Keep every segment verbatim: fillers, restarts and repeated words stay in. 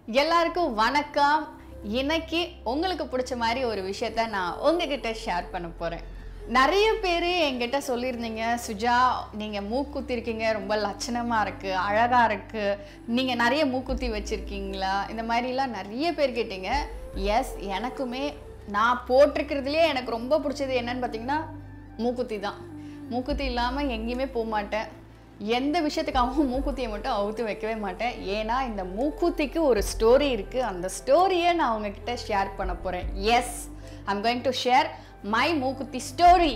எல்லாருக்கும் வணக்கம். இன்னைக்கு உங்களுக்கு பிடிச்ச மாதிரி ஒரு விஷயத்தை நான் உங்ககிட்ட ஷேர் பண்ண போகிறேன். நிறைய பேர் என்கிட்ட சொல்லியிருந்தீங்க, சுஜா நீங்கள் மூக்குத்தி இருக்கீங்க, ரொம்ப லட்சணமாக இருக்குது, அழகாக இருக்குது, நீங்கள் நிறைய மூக்குத்தி வச்சுருக்கீங்களா, இந்த மாதிரிலாம் நிறைய பேர் கேட்டீங்க. எஸ், எனக்குமே நான் போட்டிருக்கிறதுலே எனக்கு ரொம்ப பிடிச்சது என்னன்னு பார்த்தீங்கன்னா மூக்குத்தி தான். மூக்குத்தி இல்லாமல் எங்கேயுமே போக மாட்டேன். எந்த விஷயத்துக்காகவும் மூக்குத்தியை மட்டும் அவுத்து வைக்கவே மாட்டேன். ஏன்னா இந்த மூக்குத்திக்கு ஒரு ஸ்டோரி இருக்குது. அந்த ஸ்டோரியை நான் உங்ககிட்ட ஷேர் பண்ண போகிறேன். Yes, I'm going to share my மூக்குத்தி ஸ்டோரி.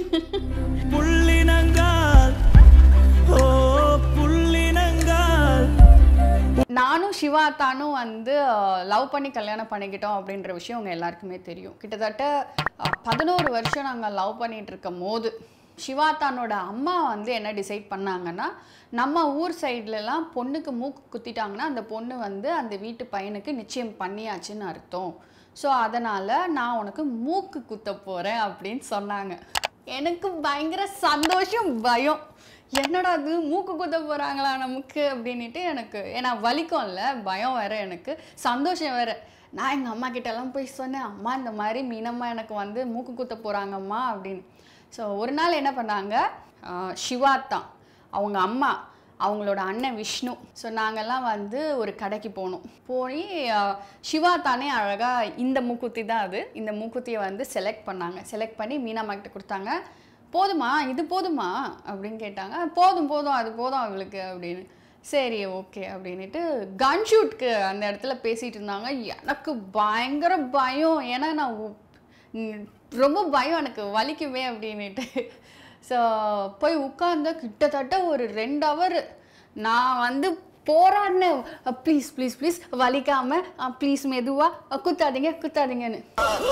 நானும் சிவா தானும் வந்து லவ் பண்ணி கல்யாணம் பண்ணிக்கிட்டோம் அப்படின்ற விஷயம் உங்கள் எல்லாருக்குமே தெரியும். கிட்டத்தட்ட பதினோரு வருஷம் நாங்கள் லவ் பண்ணிகிட்டு இருக்கும் போது சிவா தானோட அம்மா வந்து என்ன டிசைட் பண்ணாங்கன்னா, நம்ம ஊர் சைட்லலாம் பொண்ணுக்கு மூக்கு குத்திட்டாங்கன்னா அந்த பொண்ணு வந்து அந்த வீட்டு பையனுக்கு நிச்சயம் பண்ணியாச்சுன்னு அர்த்தம். ஸோ அதனால் நான் உனக்கு மூக்கு குத்த போகிறேன் அப்படின்னு சொன்னாங்க. எனக்கு பயங்கர சந்தோஷம், பயம். என்னடா அது மூக்கு குத்த போகிறாங்களா நமக்கு அப்படின்ட்டு எனக்கு, ஏன்னா வலிக்கும்ல, பயம் வேறு, எனக்கு சந்தோஷம் வேறு. நான் எங்கள் அம்மா கிட்டலாம் போய் சொன்னேன், அம்மா இந்த மாதிரி மீனம்மா எனக்கு வந்து மூக்கு குத்த போகிறாங்கம்மா அப்படின்னு. ஸோ ஒரு நாள் என்ன பண்ணாங்க, சிவா தான் அவங்க அம்மா, அவங்களோட அண்ணன் விஷ்ணு, ஸோ நாங்கள்லாம் வந்து ஒரு கடைக்கு போனோம். போய் சிவா தானே அழகாக இந்த மூக்குத்தி தான் அது, இந்த மூக்குத்தியை வந்து செலக்ட் பண்ணாங்க. செலக்ட் பண்ணி மீனம்மா கிட்ட கொடுத்தாங்க. போதுமா, இது போதுமா அப்படின்னு கேட்டாங்க. போதும் போதும், அது போதும் அவளுக்கு அப்படின்னு. சரி ஓகே அப்படின்ட்டு கன் ஷூட்க்கு அந்த இடத்துல பேசிகிட்டு இருந்தாங்க. எனக்கு பயங்கர பயம், ஏன்னா நான் ரொம்ப பயம், எனக்கு வலிக்குமே அப்படின்ட்டு. ஸோ போய் உட்கார்ந்த கிட்டத்தட்ட ஒரு ரெண்டு ஹவர் நான் வந்து போராடினேன். ப்ளீஸ் ப்ளீஸ் ப்ளீஸ் வலிக்காமல், ப்ளீஸ் மெதுவாக குத்தாதீங்க குத்தாதீங்கன்னு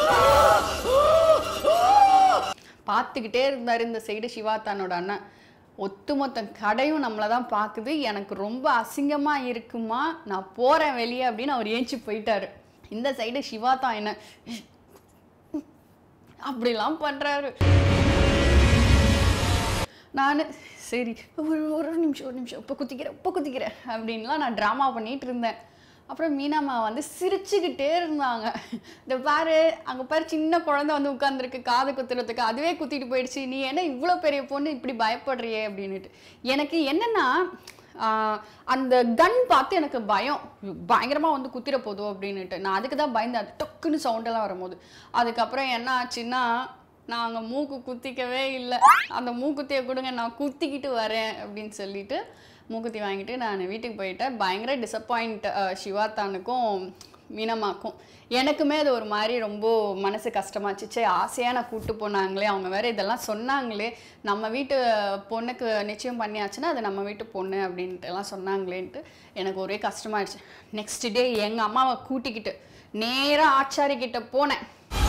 பார்த்துக்கிட்டே இருந்தார் இந்த சைடு சிவா தானோட அண்ணன். ஒட்டுமொத்த கடையும் நம்மளை தான் பார்க்குது, எனக்கு ரொம்ப அசிங்கமாக இருக்குமா, நான் போகிறேன் வெளியே அப்படின்னு அவர் ஏஞ்சி போயிட்டாரு. இந்த சைடு சிவா தான் என்ன அப்படிலாம் பண்ணுறாரு. நான் சரி ஒரு ஒரு நிமிஷம் ஒரு நிமிஷம் இப்போ குத்திக்கிறேன் இப்போ குத்திக்கிறேன் அப்படின்லாம் நான் ட்ராமா பண்ணிகிட்டு இருந்தேன். அப்புறம் மீனாம்மா வந்து சிரிச்சுக்கிட்டே இருந்தாங்க. இந்த பாரு, அங்கே பாரு சின்ன குழந்தை வந்து உட்காந்துருக்கு காது குத்துறதுக்கு, அதுவே குத்திட்டு போயிடுச்சு, நீ என்ன இவ்வளோ பெரிய பொண்ணு இப்படி பயப்படுறியே அப்படின்ட்டு. எனக்கு என்னென்னா அந்த கன் பார்த்து எனக்கு பயம், பயங்கரமாக வந்து குத்திர போதும் அப்படின்ட்டு. நான் அதுக்கு தான் பயந்தேன், அது டக்குன்னு சவுண்டெல்லாம் வரும்போது. அதுக்கப்புறம் என்ன ஆச்சுன்னா, நான் அங்கே மூக்கு குத்திக்கவே இல்லை. அந்த மூக்குத்தியை கொடுங்க, நான் குத்திக்கிட்டு வரேன் அப்படின்னு சொல்லிட்டு மூக்குத்தி வாங்கிட்டு நான் வீட்டுக்கு போயிட்டேன். பயங்கர டிசப்பாயிண்ட் சிவாத்தானுக்கும் மீனம்மாக்கும். எனக்குமே அது ஒரு மாதிரி ரொம்ப மனசு கஷ்டமாச்சுச்சே, ஆசையாக நான் கூப்பிட்டு போனாங்களே, அவங்க வேறு இதெல்லாம் சொன்னாங்களே, நம்ம வீட்டு பொண்ணுக்கு நிச்சயம் பண்ணியாச்சுன்னா அது நம்ம வீட்டு பொண்ணு அப்படின்ட்டு எல்லாம் சொன்னாங்களேன்ட்டு எனக்கு ஒரே கஷ்டமாயிடுச்சு. நெக்ஸ்ட் டே எங்கள் அம்மாவை கூட்டிக்கிட்டு நேராக ஆச்சாரிக்கிட்ட போனேன்.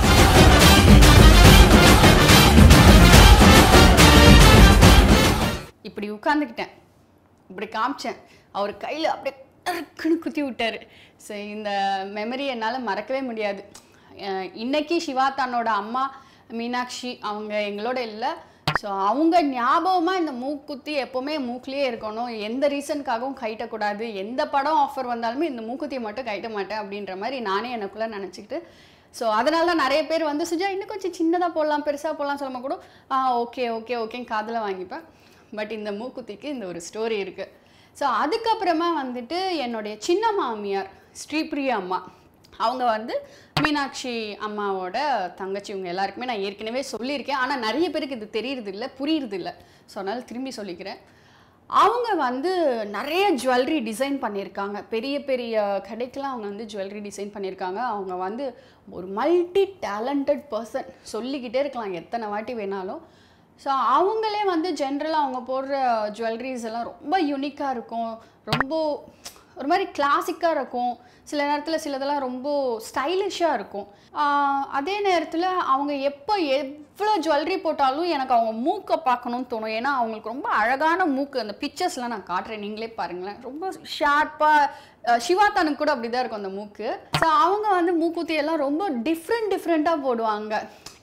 இப்படி உட்காந்துக்கிட்டேன், இப்படி காமிச்சேன், அவர் கையில் அப்படியே டக்குன்னு குத்தி விட்டார். ஸோ இந்த மெமரி என்னால் மறக்கவே முடியாது. இன்னைக்கு சிவா தானோட அம்மா மீனாட்சி அவங்க எங்களோட இல்லை. ஸோ அவங்க ஞாபகமாக இந்த மூக்குத்தி எப்போவுமே மூக்குலேயே இருக்கணும், எந்த ரீசனுக்காகவும் கைட்டக்கூடாது, எந்த படம் ஆஃபர் வந்தாலுமே இந்த மூக்குத்தியை மட்டும் கைட்ட மாட்டேன் அப்படின்ற மாதிரி நானே எனக்குள்ளே நினச்சிக்கிட்டு. ஸோ அதனால தான் நிறைய பேர் வந்து சுஜா இன்னும் கொஞ்சம் சின்னதாக போடலாம் பெருசாக போடலாம் சொல்லாமல் கூட ஆ ஓகே ஓகே ஓகேன்னு காதில் வாங்கிப்பேன். பட் இந்த மூக்குத்திக்கு இந்த ஒரு ஸ்டோரி இருக்குது. ஸோ அதுக்கப்புறமா வந்துட்டு என்னுடைய சின்ன மாமியார் ஸ்ரீபிரியா அம்மா, அவங்க வந்து மீனாட்சி அம்மாவோட தங்கச்சி. இவங்க எல்லாருக்குமே நான் ஏற்கனவே சொல்லியிருக்கேன், ஆனால் நிறைய பேருக்கு இது தெரியறது இல்லை, புரியுறது இல்லை. ஸோ அதனால் திரும்பி சொல்லிக்கிறேன். அவங்க வந்து நிறைய ஜுவல்லரி டிசைன் பண்ணியிருக்காங்க, பெரிய பெரிய கடைக்கெலாம் அவங்க வந்து ஜுவல்லரி டிசைன் பண்ணியிருக்காங்க. அவங்க வந்து ஒரு மல்டி டேலண்டட் பர்சன், சொல்லிக்கிட்டே இருக்கலாம் எத்தனை வாட்டி வேணாலும். ஸோ அவங்களே வந்து ஜென்ரலாக அவங்க போடுற ஜுவல்லரிஸ் எல்லாம் ரொம்ப யூனிக்காக இருக்கும், ரொம்ப ஒரு மாதிரி கிளாசிக்காக இருக்கும், சில நேரத்தில் சிலதெல்லாம் ரொம்ப ஸ்டைலிஷாக இருக்கும். அதே நேரத்தில் அவங்க எப்போ எவ்வளோ ஜுவல்லரி போட்டாலும் எனக்கு அவங்க மூக்கை பார்க்கணுன்னு தோணும். ஏன்னா அவங்களுக்கு ரொம்ப அழகான மூக்கு, அந்த பிக்சர்ஸ்லாம் நான் காட்டுறேன், நீங்களே பாருங்களேன், ரொம்ப ஷார்ப்பாக. சிவாத்தானுக்கு கூட அப்படி தான் இருக்கும் அந்த மூக்கு. ஸோ அவங்க வந்து மூக்குத்தியெல்லாம் ரொம்ப டிஃப்ரெண்ட் டிஃப்ரெண்ட்டாக போடுவாங்க.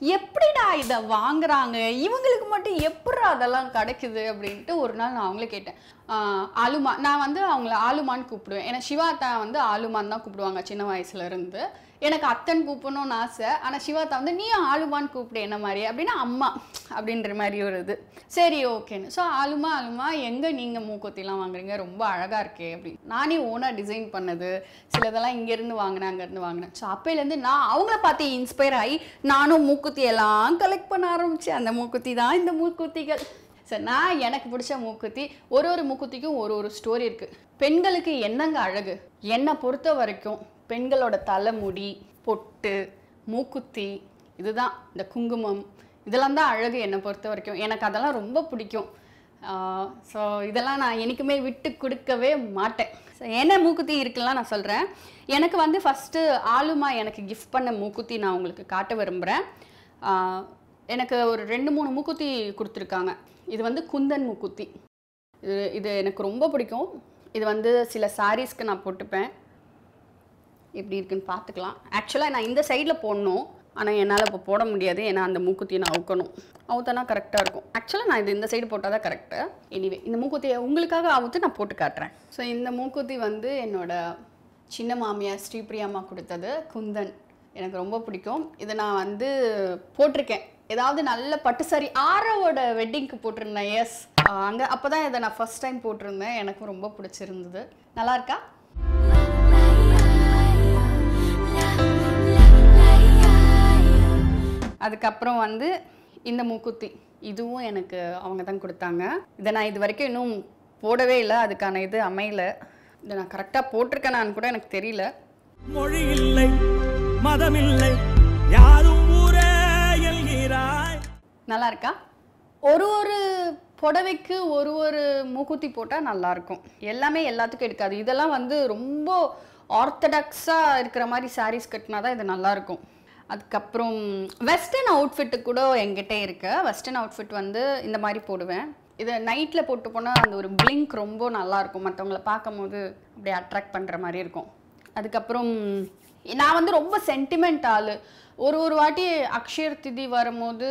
எப்படிடா இதை வாங்குறாங்க, இவங்களுக்கு மட்டும் எப்படி அதெல்லாம் கிடைக்குது அப்படின்ட்டு ஒரு நாள் நான் அவங்களே கேட்டேன். ஆலுமா, நான் வந்து அவங்கள ஆலுமான்னு கூப்பிடுவேன். ஏன்னா சிவாத்தா வந்து ஆலுமான்னு தான் கூப்பிடுவாங்க சின்ன வயசுல இருந்து. எனக்கு அத்தன் கூப்பிடணும்னு ஆசை. ஆனால் சிவாத்தா வந்து நீ ஆலுமான்னு கூப்பிடு என்ன மாதிரி அப்படின்னா அம்மா அப்படின்ற மாதிரி ஒரு இது. சரி ஓகேன்னு. ஸோ ஆலுமா ஆலுமா எங்கே நீங்கள் மூக்குத்திலாம் வாங்குறீங்க, ரொம்ப அழகாக இருக்கே அப்படின்னு. நானே ஓனாக டிசைன் பண்ணது, சிலதெல்லாம் இங்கேருந்து வாங்கினேன் அங்கேருந்து வாங்கினேன். ஸோ அப்போலேருந்து நான் அவங்கள பார்த்து இன்ஸ்பயர் ஆகி நானும் மூக்குத்தி எல்லாம் கலெக்ட் பண்ண ஆரம்பித்தேன். அந்த மூக்குத்தி தான் இந்த மூக்குத்திகள். சார் நான் எனக்கு பிடிச்ச மூக்குத்தி, ஒரு ஒரு மூக்குத்திக்கும் ஒரு ஒரு ஸ்டோரி இருக்குது. பெண்களுக்கு என்னங்க அழகு, என்னை பொறுத்த வரைக்கும் பெண்களோட தலைமுடி, பொட்டு, மூக்குத்தி, இதுதான் இந்த குங்குமம், இதெல்லாம் தான் அழகு என்னை பொறுத்த வரைக்கும். எனக்கு அதெல்லாம் ரொம்ப பிடிக்கும். ஸோ இதெல்லாம் நான் என்றைக்குமே விட்டு கொடுக்கவே மாட்டேன். ஸோ என்ன மூக்குத்தி இருக்குலாம் நான் சொல்கிறேன். எனக்கு வந்து ஃபஸ்ட்டு ஆலுமா எனக்கு கிஃப்ட் பண்ண மூக்குத்தி நான் உங்களுக்கு காட்ட விரும்புகிறேன். எனக்கு ஒரு ரெண்டு மூணு மூக்குத்தி கொடுத்துருக்காங்க. இது வந்து குந்தன் மூக்குத்தி. இது இது எனக்கு ரொம்ப பிடிக்கும். இது வந்து சில சாரீஸ்க்கு நான் போட்டுப்பேன். எப்படி இருக்குன்னு பார்த்துக்கலாம். ஆக்சுவலாக நான் இந்த சைடில் போடணும், ஆனால் என்னால் இப்போ போட முடியாது. ஏன்னா அந்த மூக்குத்தியை நான் அவுக்கணும். அவுத்தானா கரெக்டாக இருக்கும். ஆக்சுவலாக நான் இது இந்த சைடு போட்டால் தான் கரெக்டு. எனிவே இந்த மூக்குத்தியை உங்களுக்காக அவுத்து நான் போட்டு காட்டுறேன். ஸோ இந்த மூக்குத்தி வந்து என்னோடய சின்ன மாமியார் ஸ்ரீபிரியாம்மா கொடுத்தது, குந்தன். எனக்கு ரொம்ப பிடிக்கும். இதை நான் வந்து போட்டிருக்கேன். ஏதாவது நல்ல பட்டு சாரி ஆரோவோட வெட்டிங்க்கு போட்டிருந்தேன். எஸ், அங்கே அப்போ தான் இதை நான் ஃபஸ்ட் டைம் போட்டிருந்தேன். எனக்கும் ரொம்ப பிடிச்சிருந்தது. நல்லா இருக்கா? அதுக்கப்புறம் வந்து இந்த மூக்குத்தி, இதுவும் எனக்கு அவங்க தான் கொடுத்தாங்க. இதை நான் இது வரைக்கும் இன்னும் போடவே இல்லை, அதுக்கான இது அமையல. இதை நான் கரெக்டாக போட்டிருக்கேனான்னு கூட எனக்கு தெரியல. மொழி இல்லை, மதம் இல்லை, யாரும் ஊரே எல்கிறாய். நல்லா இருக்கா? ஒரு ஒரு புடவைக்கு ஒரு ஒரு மூக்குத்தி போட்டால் நல்லாயிருக்கும். எல்லாமே எல்லாத்துக்கும் எடுக்காது. இதெல்லாம் வந்து ரொம்ப ஆர்த்தடாக்ஸாக இருக்கிற மாதிரி சாரீஸ் கட்டினா தான் இது நல்லாயிருக்கும். அதுக்கப்புறம் வெஸ்டர்ன் அவுட்ஃபிட்டு கூட என்கிட்ட இருக்கு. வெஸ்டர்ன் அவுட்ஃபிட் வந்து இந்த மாதிரி போடுவேன். இதை நைட்டில் போட்டு போனால் அந்த ஒரு பிளிங்க் ரொம்ப நல்லாயிருக்கும். மற்றவங்கள பார்க்கும் போது அப்படியே அட்ராக்ட் பண்ணுற மாதிரி இருக்கும். அதுக்கப்புறம் நான் வந்து ரொம்ப சென்டிமெண்ட் ஆள். ஒரு ஒரு வாட்டி அக்ஷய திதி வரும்போது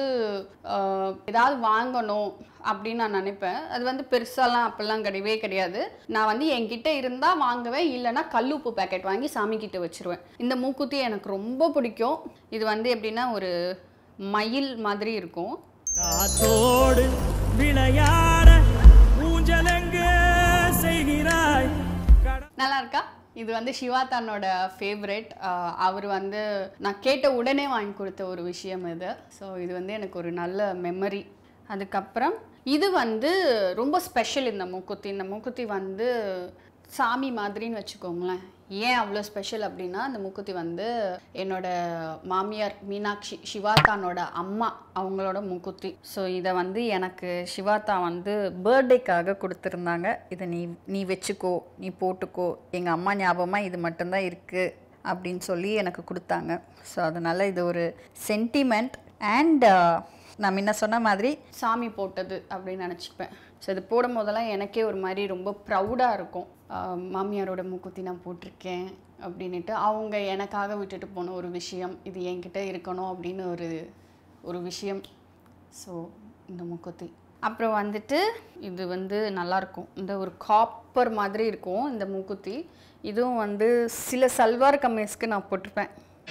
ஏதாவது வாங்கணும் அப்படின்னு நான் நினைப்பேன். அது வந்து பெருசாலாம் அப்படிலாம் கிடையவே கிடையாது. நான் வந்து என்கிட்ட இருந்தால் வாங்குவேன், இல்லைனா கல்லுப்பு பேக்கெட் வாங்கி சாமிக்கிட்ட வச்சுருவேன். இந்த மூக்குத்தி எனக்கு ரொம்ப பிடிக்கும். இது வந்து எப்படின்னா ஒரு மயில் மாதிரி இருக்கும். காத்தோடு விளையாட ஊஞ்சலங்க செய்கிறாய். நல்லா இருக்கா? இது வந்து சிவாத்தானோட ஃபேவரட். அவர் வந்து நான் கேட்ட உடனே வாங்கி கொடுத்த ஒரு விஷயம் இது. ஸோ இது வந்து எனக்கு ஒரு நல்ல மெமரி. அதுக்கப்புறம் இது வந்து ரொம்ப ஸ்பெஷல். இந்த மூக்குத்தி இந்த மூக்குத்தி வந்து சாமி மாதிரின்னு வச்சுக்கோங்களேன். ஏன் அவ்வளோ ஸ்பெஷல் அப்படின்னா, அந்த மூக்குத்தி வந்து என்னோட மாமியார் மீனாட்சி, சிவாத்தானோட அம்மா, அவங்களோட மூக்குத்தி. ஸோ இதை வந்து எனக்கு சிவாத்தா வந்து பர்த்டேக்காக கொடுத்துருந்தாங்க. இதை நீ நீ வச்சுக்கோ, நீ போட்டுக்கோ, எங்கள் அம்மா ஞாபகமாக இது மட்டும்தான் இருக்குது அப்படின்னு சொல்லி எனக்கு கொடுத்தாங்க. ஸோ அதனால் இது ஒரு சென்டிமெண்ட். அண்ட் நான் முன்ன சொன்ன மாதிரி சாமி போட்டது அப்படின்னு நினச்சிப்பேன். ஸோ இது போடும் போதெல்லாம் எனக்கே ஒரு மாதிரி ரொம்ப ப்ரௌடாக இருக்கும். மாமியாரோட மூக்குத்தி நான் போட்டிருக்கேன் அப்படின்ட்டு. அவங்க எனக்காக விட்டுட்டு போன ஒரு விஷயம், இது என்கிட்ட இருக்கணும் அப்படின்னு ஒரு ஒரு விஷயம். ஸோ இந்த மூக்குத்தி. அப்புறம் வந்துட்டு இது வந்து நல்லாயிருக்கும். இந்த ஒரு காப்பர் மாதிரி இருக்கும் இந்த மூக்குத்தி. இதுவும் வந்து சில சல்வார் கமீஸ்க்கு நான் போட்டிருப்பேன்.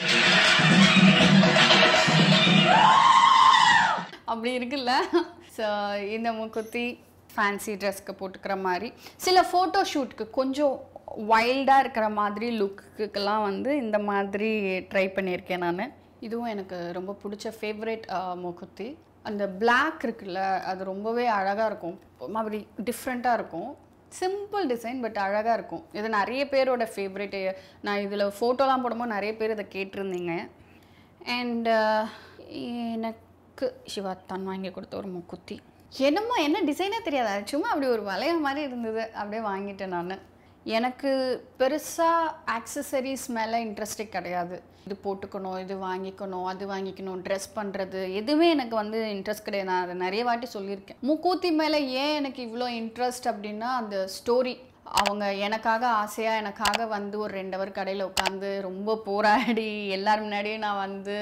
அப்படி இருக்குல்ல. ஸோ இந்த மூக்குத்தி ஃபேன்சி ட்ரெஸ்க்கு போட்டுக்கிற மாதிரி, சில ஃபோட்டோ ஷூட்க்கு கொஞ்சம் வைல்டாக இருக்கிற மாதிரி லுக்குக்கெல்லாம் வந்து இந்த மாதிரி ட்ரை பண்ணியிருக்கேன் நான். இதுவும் எனக்கு ரொம்ப பிடிச்ச ஃபேவரட் மூக்குத்தி. அந்த பிளாக் இருக்குல்ல, அது ரொம்பவே அழகாக இருக்கும். மாதிரி டிஃப்ரெண்ட்டாக இருக்கும். சிம்பிள் டிசைன், பட் அழகாக இருக்கும். இது நிறைய பேரோட ஃபேவரட்டு. நான் இதில் ஃபோட்டோலாம் போடும்போது நிறைய பேர் இதை கேட்டிருந்தீங்க. அண்ட் எனக்கு சிவாத்தான் வாங்கி கொடுத்த ஒரு மூக்குத்தி. என்னமோ என்ன டிசைனே தெரியாது, சும்மா அப்படி ஒரு வளைய மாதிரி இருந்தது, அப்படியே வாங்கிட்டேன் நான். எனக்கு பெருசாக ஆக்சசரிஸ் மேலே இன்ட்ரெஸ்டே கிடையாது. இது போட்டுக்கணும், இது வாங்கிக்கணும், அது வாங்கிக்கணும், ட்ரெஸ் பண்ணுறது எதுவுமே எனக்கு வந்து இன்ட்ரெஸ்ட் கிடையாது. நான் அதை நிறைய வாட்டி சொல்லியிருக்கேன். மூக்குத்தி மேலே ஏன் எனக்கு இவ்வளோ இன்ட்ரெஸ்ட் அப்படின்னா, அந்த ஸ்டோரி. அவங்க எனக்காக ஆசையாக எனக்காக வந்து ஒரு ரெண்டு ஹவர் கடையில் உட்காந்து ரொம்ப போராடி எல்லார் முன்னாடியும் நான் வந்து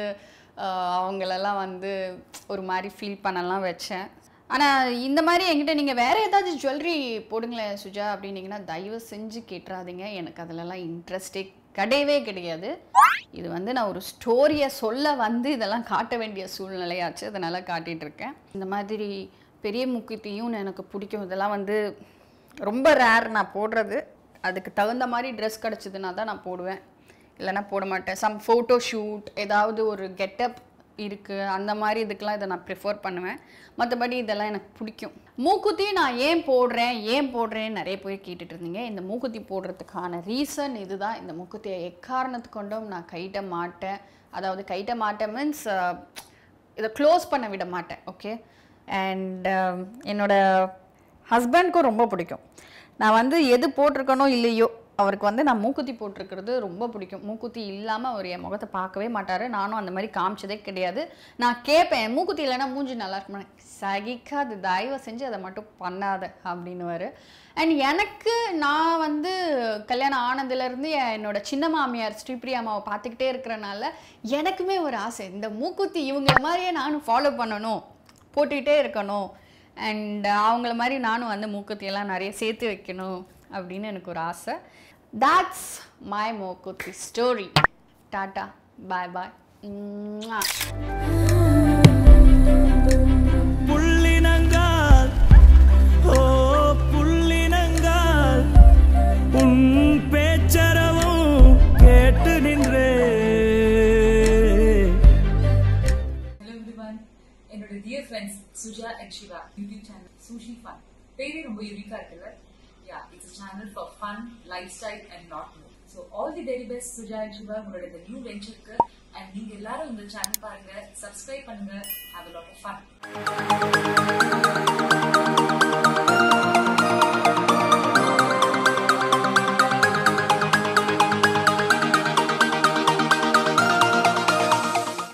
அவங்களெல்லாம் வந்து ஒரு மாதிரி ஃபீல் பண்ணலாம் வச்சேன். ஆனால் இந்த மாதிரி என்கிட்ட நீங்கள் வேறு ஏதாச்சும் ஜுவல்லரி போடுங்களேன் சுஜா அப்படின்னீங்கன்னா தயவு செஞ்சு கேட்டுறாதீங்க. எனக்கு அதிலலாம் இன்ட்ரெஸ்டே கிடையவே கிடையாது. இது வந்து நான் ஒரு ஸ்டோரியை சொல்ல வந்து இதெல்லாம் காட்ட வேண்டிய சூழ்நிலையாச்சு, அதனால் காட்டிகிட்ருக்கேன். இந்த மாதிரி பெரிய மூக்குத்தியும் எனக்கு பிடிக்கும். இதெல்லாம் வந்து ரொம்ப ரேர் நான் போடுறது. அதுக்கு தகுந்த மாதிரி ட்ரெஸ் கிடச்சிதுன்னா தான் நான் போடுவேன், இல்லைனா போட மாட்டேன். சம் ஃபோட்டோ ஷூட் ஏதாவது ஒரு கெட்டப் இருக்குது அந்த மாதிரி இதுக்கெலாம் இதை நான் ப்ரிஃபர் பண்ணுவேன். மற்றபடி இதெல்லாம் எனக்கு பிடிக்கும். மூக்குத்தி நான் ஏன் போடுறேன் ஏன் போடுறேன்னு நிறைய பேர் கேட்டுட்டு இருந்தீங்க. இந்த மூக்குத்தி போடுறதுக்கான ரீசன் இதுதான். இந்த மூக்குத்தியை எக்காரணத்து கொண்டும் நான் கைட்ட மாட்டேன். அதாவது கைட்ட மாட்டேன் மீன்ஸ் இதை க்ளோஸ் பண்ண விட மாட்டேன். ஓகே. அண்ட் என்னோட ஹஸ்பண்ட்க்கும் ரொம்ப பிடிக்கும். நான் வந்து எது போட்டிருக்கனோ இல்லையோ அவருக்கு வந்து நான் மூக்குத்தி போட்டிருக்கிறது ரொம்ப பிடிக்கும். மூக்குத்தி இல்லாமல் அவர் என் முகத்தை பார்க்கவே மாட்டார். நானும் அந்த மாதிரி காமிச்சதே கிடையாது. நான் கேட்பேன் மூக்குத்தி இல்லைன்னா மூஞ்சி நல்லா இருக்குமா, சகிக்காது, தயவு செஞ்சு அதை மட்டும் பண்ணாத அப்படின்னுவார். அண்ட் எனக்கு நான் வந்து கல்யாணம் ஆனதுலேருந்து என்னோட சின்ன மாமியார் ஸ்ரீபிரியா அம்மாவை பார்த்துக்கிட்டே இருக்கிறனால எனக்குமே ஒரு ஆசை, இந்த மூக்குத்தி இவங்கள மாதிரியே நானும் ஃபாலோ பண்ணணும், போட்டுக்கிட்டே இருக்கணும். அண்ட் அவங்கள மாதிரி நானும் வந்து மூக்குத்தியெல்லாம் நிறைய சேர்த்து வைக்கணும் அப்படின்னு எனக்கு ஒரு ஆசை. That's my மூக்குத்தி story. Tata, bye bye. புள்ளினங்கால் ஓ புள்ளினங்கால் உன் பேச்சரவும் கேட்டு நின்றே. Hello everyone, என்னோட dear friends Suja and Shiva YouTube channel Sushi Fun பேரே ரொம்ப யூனிக்கா இருக்குல்ல. Yeah, it's a channel for fun, lifestyle and lot more. So all the very best Suja and Shiva உங்களோட இந்த new வெஞ்சருக்கு. and நீங்க எல்லாரும் இந்த channel பாருங்க, subscribe பண்ணுங்க, have a lot of fun.